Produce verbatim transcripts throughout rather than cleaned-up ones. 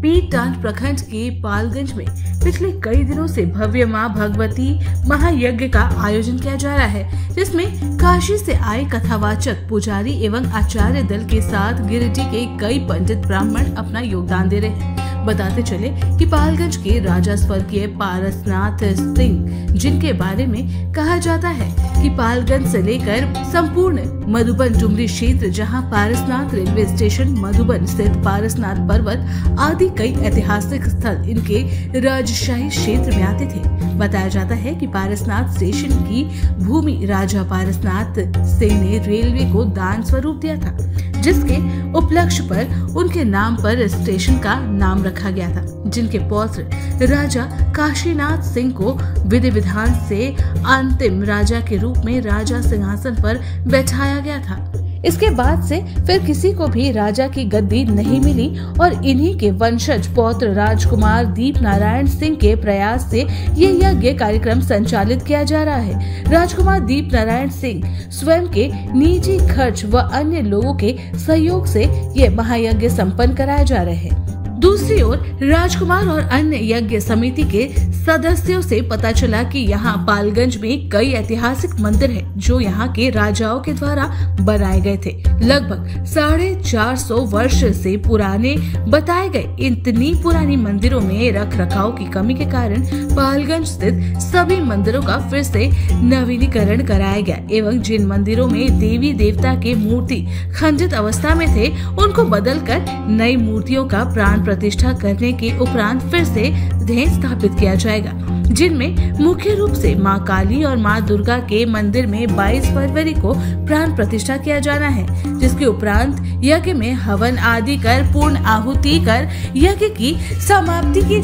पीरटांड प्रखंड के पालगंज में पिछले कई दिनों से भव्य मां भगवती महायज्ञ का आयोजन किया जा रहा है, जिसमें काशी से आए कथावाचक, पुजारी एवं आचार्य दल के साथ गिरिडीह के कई पंडित ब्राह्मण अपना योगदान दे रहे हैं। बताते चले कि पालगंज के राजा स्वर्गीय पारसनाथ सिंह, जिनके बारे में कहा जाता है कि पालगंज से लेकर संपूर्ण मधुबन डुमरी क्षेत्र, जहां पारसनाथ रेलवे स्टेशन, मधुबन स्थित पारसनाथ पर्वत आदि कई ऐतिहासिक स्थल इनके राजशाही क्षेत्र में आते थे। बताया जाता है कि पारसनाथ स्टेशन की भूमि राजा पारसनाथ सिंह ने रेलवे को दान स्वरूप दिया था, जिसके उपलक्ष्य पर उनके नाम पर स्टेशन का नाम रखा गया था, जिनके पौत्र राजा काशीनाथ सिंह को विधि विधान से अंतिम राजा के रूप में राजा सिंहासन पर बैठाया गया था। इसके बाद से फिर किसी को भी राजा की गद्दी नहीं मिली और इन्हीं के वंशज पौत्र राजकुमार दीप नारायण सिंह के प्रयास से ये यज्ञ कार्यक्रम संचालित किया जा रहा है। राजकुमार दीप नारायण सिंह स्वयं के निजी खर्च व अन्य लोगों के सहयोग से ये महायज्ञ संपन्न कराए जा रहे हैं। दूसरी ओर राजकुमार और अन्य यज्ञ समिति के सदस्यों से पता चला कि यहाँ पालगंज में कई ऐतिहासिक मंदिर हैं, जो यहाँ के राजाओं के द्वारा बनाए गए थे। लगभग साढ़े चार सौ वर्ष से पुराने बताए गए इतनी पुरानी मंदिरों में रख रखाव की कमी के कारण पालगंज स्थित सभी मंदिरों का फिर से नवीनीकरण कराया गया एवं जिन मंदिरों में देवी देवता के मूर्ति खंडित अवस्था में थे, उनको बदलकर नई मूर्तियों का प्राण प्रतिष्ठा करने के उपरांत फिर से स्थापित किया जाएगा, जिनमें मुख्य रूप से मां काली और मां दुर्गा के मंदिर में बाईस फरवरी को प्राण प्रतिष्ठा किया जाना है, जिसके उपरांत यज्ञ में हवन आदि कर पूर्ण आहुति कर यज्ञ की समाप्ति की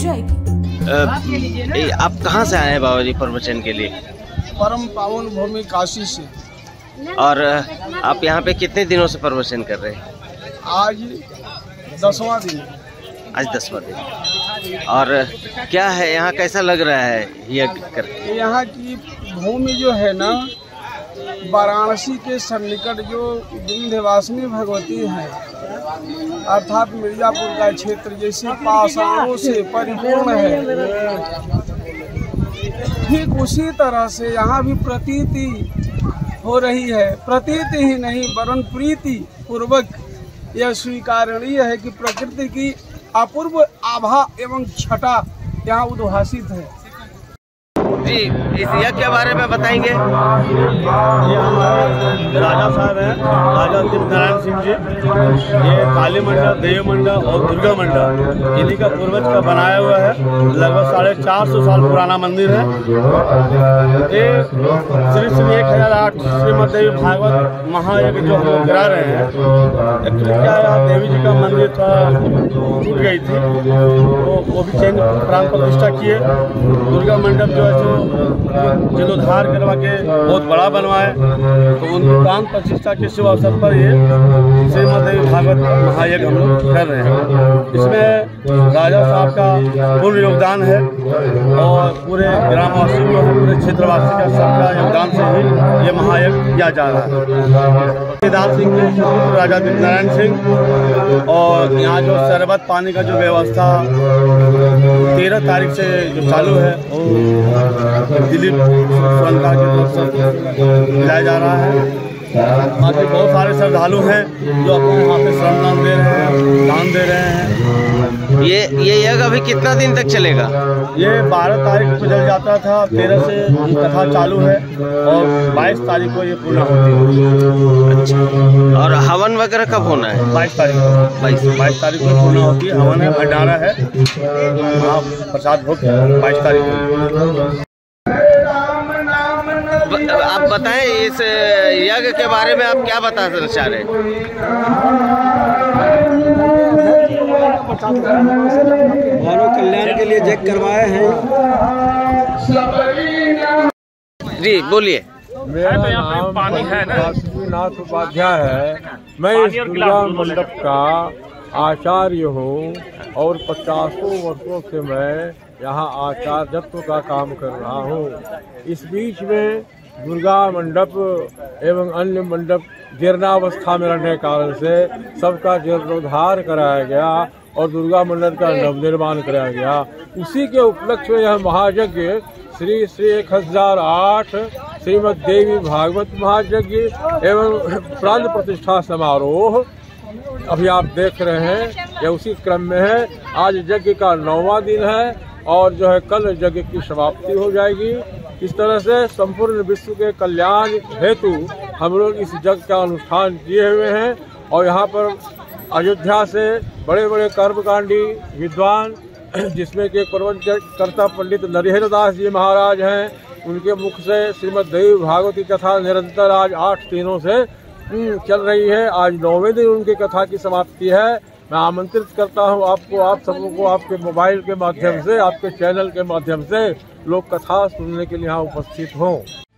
जाएगी। आप कहां से आए हैं बाबा जी प्रवचन के लिए? परम पावन भूमि काशी से। और आप यहाँ पे कितने दिनों से प्रवचन कर रहे हैं? आज दसवां दिन। आज दसवां दिन। और क्या है यहाँ, कैसा लग रहा है यज्ञ करके? यहाँ की भूमि जो है ना, वाराणसी के सन्निकट जो विंध्यवासिनी भगवती है, अर्थात मिर्जापुर का क्षेत्र, जैसे पाषाणों से परिपूर्ण है, ठीक उसी तरह से यहाँ भी प्रतीति हो रही है। प्रतीति ही नहीं वरन प्रीति पूर्वक यह स्वीकारणीय है कि प्रकृति की अपूर्व आभा एवं छटा यहाँ उद्भासित है। जी, इस यज्ञ के बारे में बताएंगे? ये हमारे राजा साहब हैं, राजा दीप नारायण सिंह जी। ये काली मंडल, देव मंडल और दुर्गा मंडल इन्हीं का पूर्वज का बनाया हुआ है। लगभग साढ़े चार सौ साल पुराना मंदिर है। ये श्री श्री एक हजार आठ श्रीमद देवी भागवत महायज्ञ जो हम लोग करा रहे हैं, एक्चुअली क्या है, देवी जी का मंदिर था, टूट गई थी, तो वो भी चेंज प्राण प्रतिष्ठा किए। दुर्गा मंडप जो है जीर्णोद्धार करवा के बहुत बड़ा बनवाए, तो उन प्राण प्रतिष्ठा के शुभ अवसर पर ये श्रीमद देवी भागवत महायज्ञ हम लोग कर रहे हैं। इसमें राजा साहब का पूर्ण योगदान है और पूरे ग्रामवासियों का, पूरे क्षेत्रवासी का सबका योगदान से ही ये महायज्ञ किया जा रहा है। केदार सिंह के राजा दीप नारायण सिंह, और यहाँ जो शरबत पानी का जो व्यवस्था तेरह तारीख से जो चालू है, वो दिलीप स्वयंकार के तरफ से मिलाया जा रहा है। बाकी बहुत सारे श्रद्धालु हैं जो अपने वहाँ पे श्रमदान दे रहे हैं, दान दे रहे हैं। ये ये यज्ञ अभी कितना दिन तक चलेगा? ये बारह तारीख को चल जाता था, तेरह से कथा चालू है और बाईस तारीख को ये पूर्ण होती है। अच्छा, और हवन वगैरह कब होना है? बाईस तारीख को बाईस बाईस तारीख को पूर्ण होती है। हवन है, भंडारा है, वहाँ प्रसाद भोग बाईस तारीख को। आप बताएं इस यज्ञ के बारे में, आप क्या बताना चाह रहे हैं? मानव कल्याण के लिए यज्ञ करवाए हैं। जी बोलिए। मेरा नाम पानी है नाथ उपाध्याय है। मैं इस दुर्गा मंडप का आचार्य हूँ और पचासों वर्षों से मैं यहाँ आचार्यत्व का काम कर रहा हूँ। इस बीच में दुर्गा मंडप एवं अन्य मंडप जीर्णावस्था में रहने के कारण से सबका जीर्णोद्धार कराया गया और दुर्गा मंडल का नवनिर्माण कराया गया। उसी के उपलक्ष्य में यह महायज्ञ श्री श्री एक हजार आठ श्रीमद देवी भागवत महायज्ञ एवं प्राण प्रतिष्ठा समारोह अभी आप देख रहे हैं, यह उसी क्रम में है। आज यज्ञ का नौवां दिन है और जो है कल यज्ञ की समाप्ति हो जाएगी। इस तरह से संपूर्ण विश्व के कल्याण हेतु हम लोग इस यज्ञ का अनुष्ठान किए हुए हैं। और यहाँ पर अयोध्या से बड़े बड़े कर्मकांडी विद्वान, जिसमें कि प्रवचनकर्ता पंडित नरिहर दास जी महाराज हैं, उनके मुख से श्रीमद देवी भागवती कथा निरंतर आज आठ दिनों से चल रही है। आज नौवें दिन उनकी कथा की समाप्ति है। मैं आमंत्रित करता हूं आपको, आप सबों को, आपके मोबाइल के माध्यम से, आपके चैनल के माध्यम से लोग कथा सुनने के लिए यहाँ उपस्थित हों।